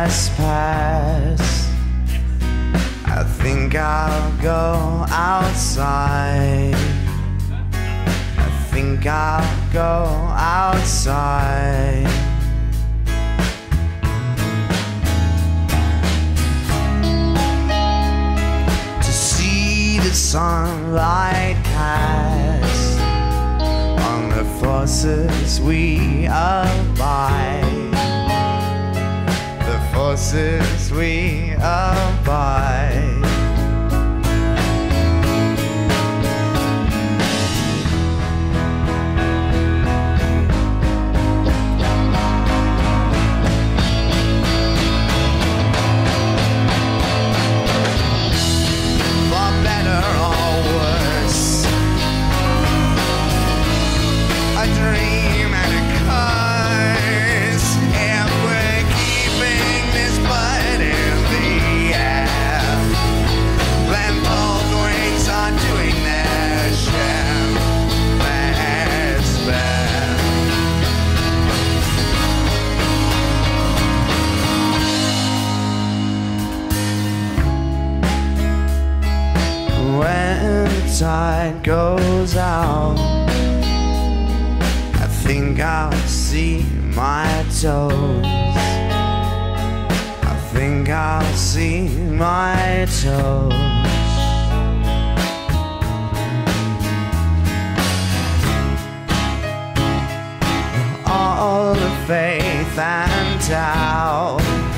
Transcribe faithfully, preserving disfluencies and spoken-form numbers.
just passed. I think I'll go outside. I think I'll go outside. To see the sunlight cast on the forces we abide. The forces we abide. When the tide goes out, I think I'll see my toes. I think I'll see my toes. All the faith and doubt